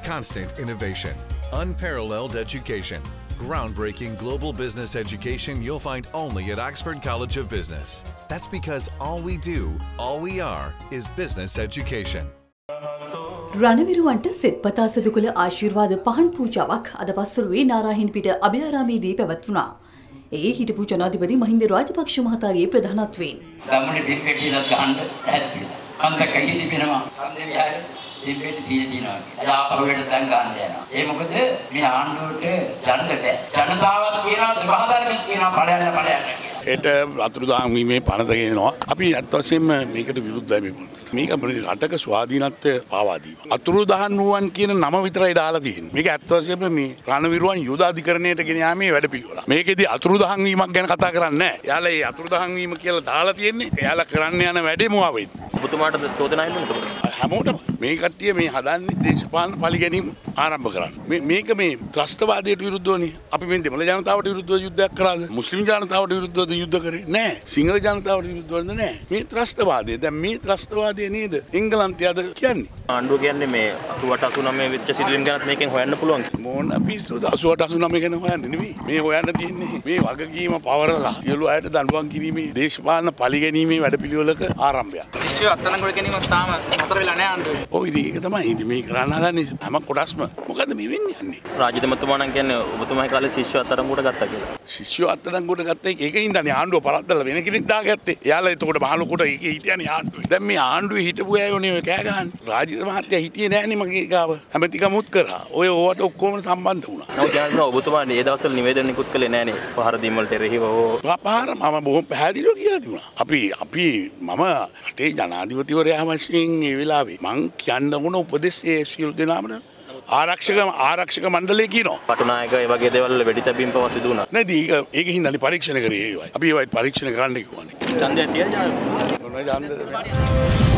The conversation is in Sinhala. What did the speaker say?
constant innovation, unparalleled education, groundbreaking global business education you'll find only at Oxford College of Business. That's because all we do, all we are, is business education. රණවිරුවන්ට සෙත්පතා සිදු කළ ආශිර්වාද පහන් පූජාවක් අද පස්වරුවේ නාරාහෙන්පිට අභයාරාමේදී පැවැත්වුණා. ඒ හිටපු ජනාධිපති මහින්ද රාජපක්ෂ මහතාගේ ප්‍රධානත්වයෙන්. ගම්මුනේ පිරිපෙටියක් ගහන්න හැදුවා. අන්ත කයිදි වෙනවා. අන්ත විහාරේ පිරිපෙටි සීල දිනවා. එලා අපුවට දැන් ගන්න යනවා. ඒ මොකද මේ ආණ්ඩුවට යන්න බෑ. ජනතාවක් කියනවා සභාධර්මයක් කියනවා ඵලයන් ඵලයන්. ඒට අතුරුදහන් වීමේ පනත ගෙනවා. අපි අත් වශයෙන්ම මේකට විරුද්ධයි මේ මොකද. මේක රටක ස්වාධීනත්වය පාවා දීම. අතුරුදහන් වූවන් කියන නම විතරයි දාලා තියෙන්නේ. මේක අත් වශයෙන්ම මේ රණවිරුවන් යුද අධිකරණයට ගෙන යාමේ වැඩපිළිවෙල. මේකෙදි අතුරුදහන් වීමක් ගැන කතා කරන්නේ නැහැ. එයාලා මේ අතුරුදහන් වීම කියලා දාලා තියෙන්නේ. එයාලා කරන්න යන වැඩේ මොකවෙද? ඔබතුමාට චෝදනා එන්නේ හැමෝටම මේ කට්ටිය මේ හදන්නේ දේශපාලන පලි ගැනීම ආරම්භ කරන්න. මේක මේ ත්‍රස්තවාදයට විරුද්ධවනේ. අපි මේ දෙමළ ජනතාවට විරුද්ධව යුද්ධයක් කරාද? මුස්ලිම් ජනතාවට විරුද්ධව යුද්ධ කරේ නෑ. සිංහල ජනතාවට විරුද්ධවද නෑ. මේ ත්‍රස්තවාදය. දැන් මේ ත්‍රස්තවාදය නේද එංගලන්තය අද කියන්නේ. ආණ්ඩුව කියන්නේ මේ 88 89 වෙච්ච සිදුවීම් ගැනත් මේකෙන් හොයන්න පුළුවන්. මොන පිස්සුද 88 89 ගැන හොයන්නේ නෙවෙයි. මේ හොයන්න තියෙන්නේ මේ වගකීම පවරලා සියලු අයට දඬුවම් කිරීමේ දේශපාලන පලි ගැනීමේ වැඩපිළිවෙලක ආරම්භයක්. ශිෂ්‍ය අත්අඩංගුවට ගැනීම තාම නතර වෙලා නෑ ආණ්ඩුවේ. ඔය ඉතින් ඒක තමයි. ඉතින් මේ කරන්න හදන්නේ හැම කොටස්ම. මොකද මේ වෙන්නේ යන්නේ? රාජ්‍යමතුමා නම් කියන්නේ ඔබතුමාගේ කාලේ ශිෂ්‍ය අත්අඩංගුවට ගත්තා කියලා. ශිෂ්‍ය අත්අඩංගුවට ගත්තා ඒකින්දනේ ආණ්ඩුව පරද්දලා වෙන කෙනෙක් දාගත්තේ. එයාලා එතකොට මහලුකට ඒකේ හිටියනේ ආණ්ඩුවේ. දැන් මේ ආණ්ඩුවේ හිටපු අයෝනේ ඔය කෑ ගහන්නේ. රාජ්‍ය මහත්තයා හිටියේ නෑනේ මගේ ගාව. හැමතිකමුත් කරා. ඔය ඕවට ඔක්කොම සම්බන්ධ වුණා. නමුත් ජනාධිපති ඔබතුමා මේ දවස්වල නිවේදන නිකුත් කළේ නෑනේ. පහර දීම වලට එරෙහිව පහර මම බොහොම පැහැදිලිව කියලා තිබුණා. අපි මම රටේ ජනාධිපතිවරයා වශයෙන් ඒ වෙලාවේ මං කියන්න ඕන උපදෙස් ඒ සියලු දෙනාමද ආරක්ෂක මණ්ඩලය කියනවා. පටුනායක ඒ වගේ දේවල් වෙඩි තැබීම් පවා සිදු වුණා. නැද ඒක හින්දානේ පරීක්ෂණ කරේ ඒවයි. අපි ඒවයි පරීක්ෂණ කරන්න කිව්වනේ. ඡන්දය තියලා මොනවා ඡන්දද?